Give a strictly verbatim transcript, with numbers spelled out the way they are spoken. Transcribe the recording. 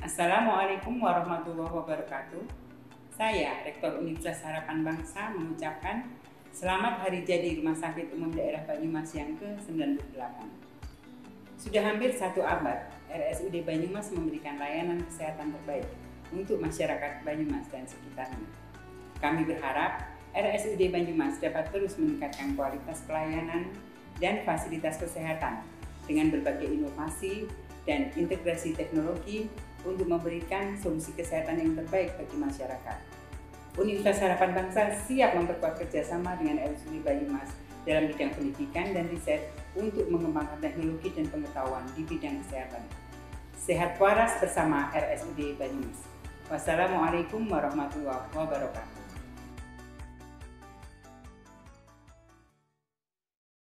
Assalamualaikum warahmatullahi wabarakatuh. Saya, Rektor Universitas Harapan Bangsa, mengucapkan selamat hari jadi Rumah Sakit Umum Daerah Banyumas yang ke sembilan puluh delapan. Sudah hampir satu abad, R S U D Banyumas memberikan layanan kesehatan terbaik untuk masyarakat Banyumas dan sekitarnya. Kami berharap R S U D Banyumas dapat terus meningkatkan kualitas pelayanan dan fasilitas kesehatan dengan berbagai inovasi dan integrasi teknologi untuk memberikan solusi kesehatan yang terbaik bagi masyarakat. Universitas Harapan Bangsa siap memperkuat kerjasama dengan R S U D Banyumas dalam bidang pendidikan dan riset untuk mengembangkan teknologi dan pengetahuan di bidang kesehatan. Sehat waras bersama R S U D Banyumas. Wassalamualaikum warahmatullahi wabarakatuh.